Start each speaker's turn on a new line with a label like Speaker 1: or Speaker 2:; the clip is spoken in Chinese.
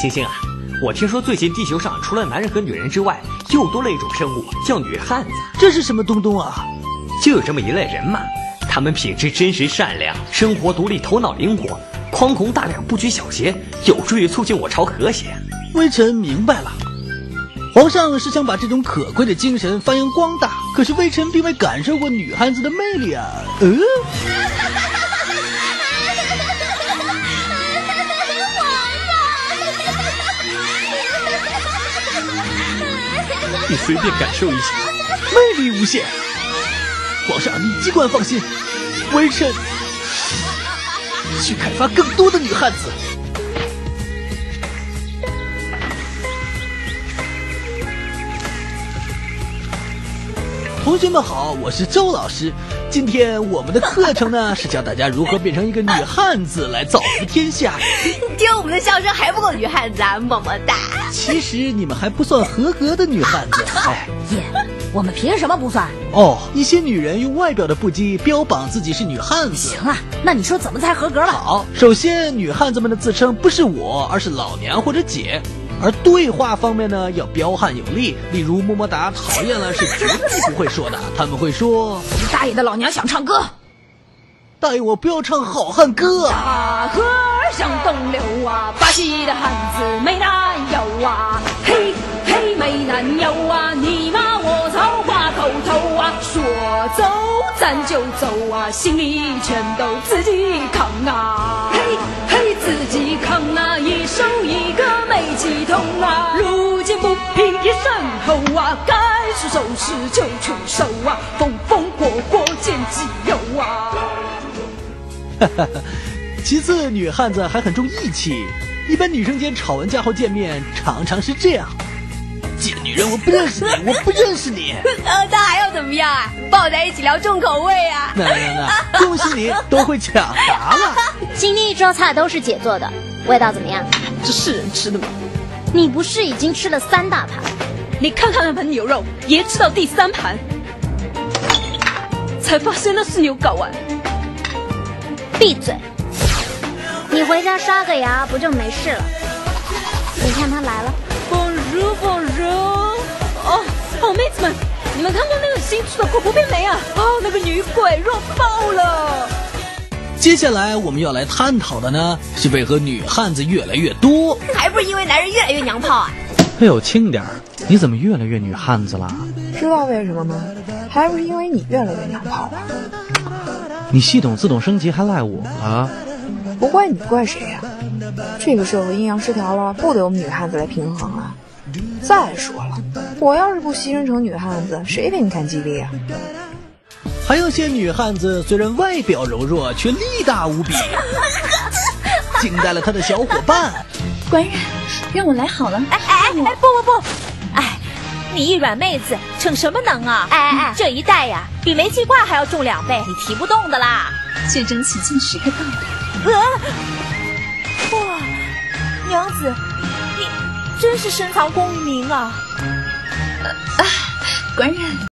Speaker 1: 星星啊，我听说最近地球上除了男人和女人之外，又多了一种生物，叫女汉子。
Speaker 2: 这是什么东东啊？
Speaker 1: 就有这么一类人嘛，他们品质真实善良，生活独立，头脑灵活，宽宏大量，不拘小节，有助于促进我朝和谐。
Speaker 2: 微臣明白了，皇上是想把这种可贵的精神发扬光大，可是微臣并未感受过女汉子的魅力啊。
Speaker 1: 你随便感受一下，
Speaker 2: 魅力无限。皇上你尽管放心，微臣去开发更多的女汉子。同学们好，我是周老师。今天我们的课程呢是教大家如何变成一个女汉子来造福天下。
Speaker 3: 听我们的笑声还不够女汉子啊，么么哒。
Speaker 2: 其实你们还不算合格的女汉子。
Speaker 3: 姐，我们凭什么不算？
Speaker 2: 一些女人用外表的不羁标榜自己是女汉子。
Speaker 3: 行了，那你说怎么才合格了？
Speaker 2: 好，首先女汉子们的自称不是我，而是老娘或者姐。而对话方面呢，要彪悍有力，例如么么哒讨厌了是绝对不会说的，他们会说
Speaker 3: 大爷的老娘想唱歌，
Speaker 2: 大爷我不要唱好汉歌
Speaker 3: 啊，河儿向东流啊，巴西的汉子没男友啊，嘿嘿没男友啊，你骂我糙话口头啊，说走咱就走啊，行李全都自己扛啊，嘿嘿自己扛啊，一手一个没几桶啊，如今不平一身后啊，该出手时就出手啊，风风火火见基友啊。
Speaker 2: 其次女汉子还很重义气，一般女生间吵完架后见面常常是这样，贱女人我不认识你，我不认识你。
Speaker 3: 那还要怎么样啊？抱在一起聊重口味啊。
Speaker 2: 那恭喜你都会抢答了。
Speaker 4: 今天一桌菜都是姐做的，味道怎么样？
Speaker 3: 这是人吃的吗？
Speaker 4: 你不是已经吃了3大盘？
Speaker 3: 你看看那盘牛肉，也吃到第3盘，才发现那是牛睾丸。
Speaker 4: 闭嘴！你回家刷个牙不就没事了？你看他来了。
Speaker 3: Bonjour。好妹子们，你们看过那个新出的恐怖片没啊？那个女鬼弱爆了。
Speaker 2: 接下来我们要来探讨的呢，是为何女汉子越来越多？
Speaker 3: 还不是因为男人越来越娘炮啊！
Speaker 5: 哎呦，轻点儿，你怎么越来越女汉子了？
Speaker 6: 知道为什么吗？还不是因为你越来越娘炮啊！
Speaker 5: 你系统自动升级还赖我了？
Speaker 6: 不怪你怪谁呀？这个社会阴阳失调了，不得我们女汉子来平衡啊！再说了，我要是不牺牲成女汉子，谁陪你看 GV 啊？
Speaker 2: 还有些女汉子虽然外表柔弱，却力大无比，惊呆了她的小伙伴。
Speaker 7: 官人，让我来好了。
Speaker 3: 不，你一软妹子逞什么能啊？这一带呀，比煤气罐还要重2倍，你提不动的啦。
Speaker 7: 就争取进10个洞的。
Speaker 3: 哇，娘子，你真是深藏功与名啊！
Speaker 7: 官人。